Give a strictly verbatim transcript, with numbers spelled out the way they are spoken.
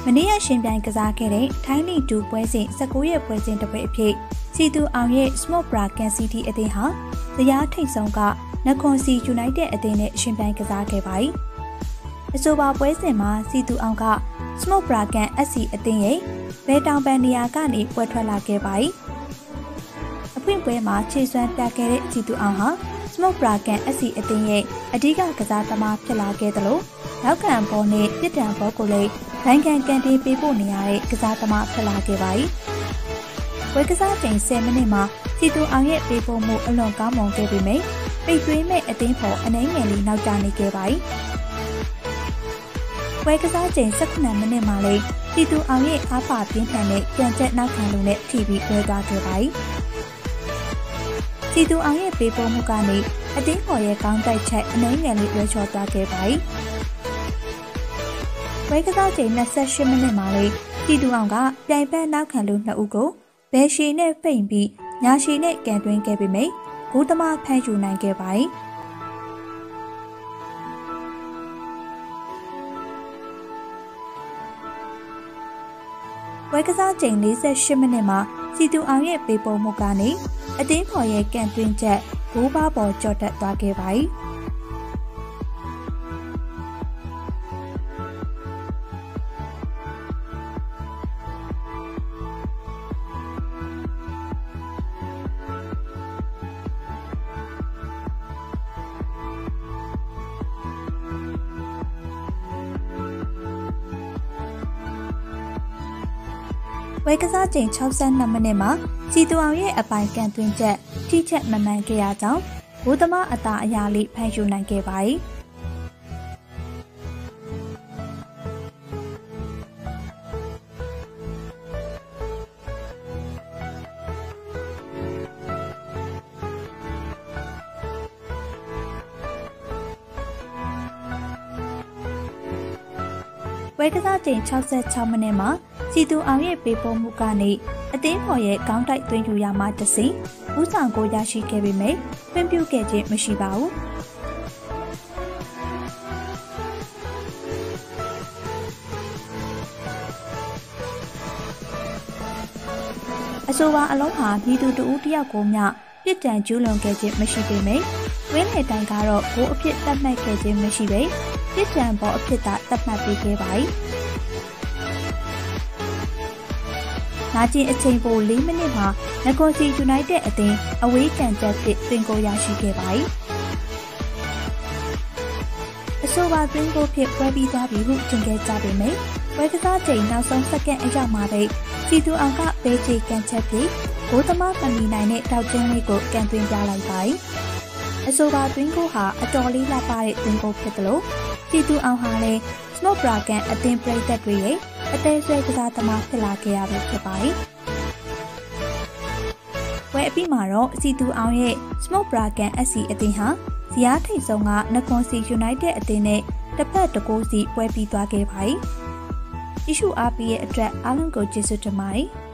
နေ့ရရှင်ပြိုင်ကစားခဲ့တဲ့ထိုင်းလီတူပွဲစဉ်၁၉ရက်ပွဲစဉ်တစ်ပွဲအဖြစ်စီတူအောင်ရဲ့ Smart Prakan City အသင်းဟာဇယားထိပ်ဆုံးကနခွန်စီ United အသင်းနဲ့ရှင်ပြိုင်ကစားခဲ့ပါတယ်။အဆိုပါပွဲစဉ်မှာစီတူအောင်က Smart Prakan အက်ဖ် စီ အသင်းရဲ့ဘဲတောင်ပန်နေရာကနေပွဲထွက်လာခဲ့ပါတယ်။အဖွင့်ပွဲမှာခြေစွမ်းပြခဲ့တဲ့စီတူအောင်ဟာ Smart Prakan အက်ဖ် စီ အသင်းရဲ့အဓိကကစားသမားဖြစ်လာခဲ့သလိုနောက်ခံဘောနဲ့ပြစ်ဒဏ်ဘောကိုလည်းနိုင်ငံကန်တင်ပေးဖို့နေရတဲ့ကစားသမားဖြစ်လာခဲ့ပါတယ်။ပွဲကစားချိန်ဆယ်မိနစ်မှာစီတူအောင်ရဲ့ပေးပို့မှုအလွန်ကောင်းမွန်ခဲ့ပေမယ့်ပိတ်သွင်းမဲ့အသင်းပေါ်အနှဲငယ်လေးနောက်ကျနေခဲ့ပါတယ်။ပွဲကစားချိန်၁၈မိနစ်မှာလည်းစီတူအောင်ရဲ့အားပါပြင်းထန်တဲ့ကြံချက်နောက်ခံလုံးနဲ့ထိပြီးပွဲသွားခဲ့ပါတယ်။စီတူအောင်ရဲ့ပေးပို့မှုကနေအသင်းပေါ်ရဲ့ကောင်းတိုက်ချက်အနှဲငယ်လေးရွှေချော်သွားခဲ့ပါတယ်။ပွဲကစားချိန်၂၈မိနစ်မှာလေးစီတူအောင်ကပြိုင်ဘက်နောက်ခံလူနှစ်ဦးကိုဘယ်ရှည်နဲ့ဖိတ်ပြီးညာရှည်နဲ့ကန်တွင်းခဲ့ပေမယ့်ဂိုးသမားဖမ်းယူနိုင်ခဲ့ပါတယ်။ပွဲကစားချိန်၄၈မိနစ်မှာစီတူအောင်ရဲ့ပေးပို့မှုကနေအသင်းဖော်ရဲ့ကန်တွင်းချက်ဂိုးပါပေါ်ကျော်တက်သွားခဲ့ပါတယ်။ပွဲကစားချိန်၆၂မိနစ်မှာစီတူအောင်ရဲ့အပိုင်ကန်သွင်းချက်ထိချက်မမှန်ခဲ့ရကြောင်းဘိုးသမားအသာအရာလေးဖန်ယူနိုင်ခဲ့ပါတယ်။ပွဲကစားချိန်၆၆မိနစ်မှာစီတူအောင်ရဲ့ပေးပို့မှုကနေအသင်းဖော်ရဲ့ကောင်းတိုက်သွင်းယူရမှတဆင်ဦးဆောင်ကိုရရှိခဲ့ပေမယ့်ဖွင့်ပြခဲ့ခြင်းမရှိပါဘူး။အဆိုပါအလုံးဟာပြည်သူတဦးတယောက်ကိုမျှပြစ်ဒဏ်ကျူးလွန်ခဲ့ခြင်းမရှိပေမယ့်ဝင်းလေတိုင်ကတော့ဂိုးအဖြစ်သတ်မှတ်ခဲ့ခြင်းမရှိပဲပြစ်ဒဏ်ပေါ်အဖြစ်သာသတ်မှတ်ပေးခဲ့ပါတယ်။နာကျင်အချိန်ပို၄မိနစ်မှာနဂိုစီ United အသင်းအဝေးကန်ချက်သစ်သွင်းကိုရရှိခဲ့ပါတယ်။အဆိုပါသွင်းကိုဖြစ်ပွဲပြီးသွားပြီဟုထင်ခဲ့ကြပေမယ့်ပွဲကစားချိန်နောက်ဆုံးစက္ကန့်အရောက်မှာပဲစီတူအောင်ကဘေးချေကန်ချက်ပြီးဂိုးသမားမမီနိုင်တဲ့တောက်ချင်းလေးကိုကန်သွင်းပြလိုက်ပါတယ်။အဆိုပါသွင်းကိုဟာအတော်လေးလှပတဲ့သွင်းကိုဖြစ်တယ်လို့စီတူအောင်ဟာလည်း Smart Prakan အသင်းပရိသတ်တွေရဲ့အသေးဆွဲကစားသမားဖြစ်လာခဲ့ရပြီဖြစ်ပါတယ်။ပွဲအပြီးမှာတော့စီတူအောင်ရဲ့ Smart Prakan အက်ဖ် စီ အသင်းဟာဇယားထိပ်ဆုံးကနခွန်စီ United အသင်းနဲ့တစ်ဖက်တစ်ကိုးစီပွဲပြီးသွားခဲ့ပါတယ်။ကြည့်ရှုအားပေးတဲ့အတွက်အားလုံးကိုကျေးဇူးတင်ပါတယ်။